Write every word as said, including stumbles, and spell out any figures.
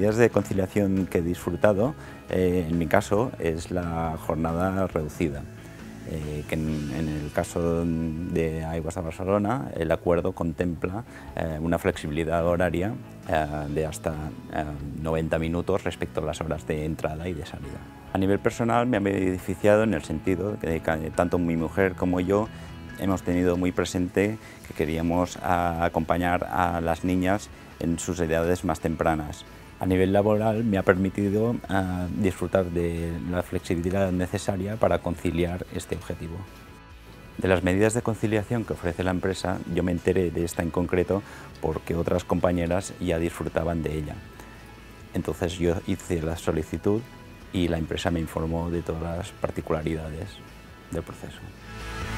medidas de conciliación que he disfrutado, eh, en mi caso, es la jornada reducida. Eh, que en, en el caso de Aigües de Barcelona, el acuerdo contempla eh, una flexibilidad horaria eh, de hasta eh, noventa minutos respecto a las horas de entrada y de salida. A nivel personal me ha beneficiado en el sentido de que tanto mi mujer como yo hemos tenido muy presente que queríamos a, acompañar a las niñas en sus edades más tempranas. A nivel laboral me ha permitido uh, disfrutar de la flexibilidad necesaria para conciliar este objetivo. De las medidas de conciliación que ofrece la empresa, yo me enteré de esta en concreto porque otras compañeras ya disfrutaban de ella. Entonces yo hice la solicitud y la empresa me informó de todas las particularidades del proceso.